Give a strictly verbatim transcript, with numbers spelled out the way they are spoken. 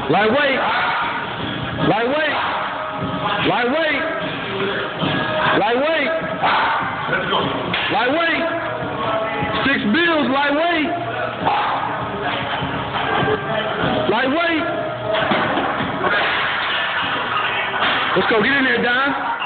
Lightweight. Lightweight. Lightweight. Lightweight. Lightweight. Six bills, lightweight. Lightweight. Let's go. Get in there, Don.